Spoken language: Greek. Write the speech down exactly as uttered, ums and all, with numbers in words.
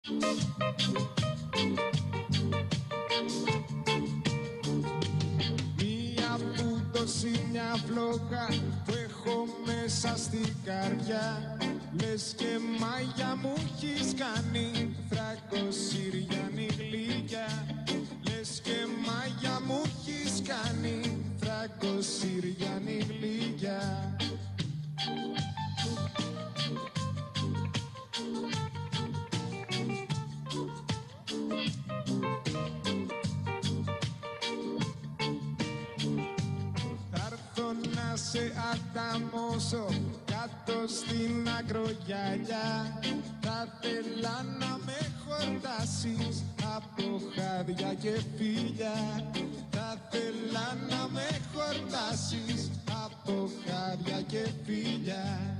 Μία που τόση μια φλόγα που έχω μέσα στην καρδιά, λες και μάγια μου έχεις κάνει θρακοσυριανή γλυκιά. Λες και μάγια μου έχεις κάνει θρακοσυριανή γλυκιά. Να σε ανταμώσω κάτω στην ακρογιαλιά. Θα θέλα να με χορτάσεις από χάδια και φίλια. Θα θέλα να με χορτάσεις από χάδια και φίλια.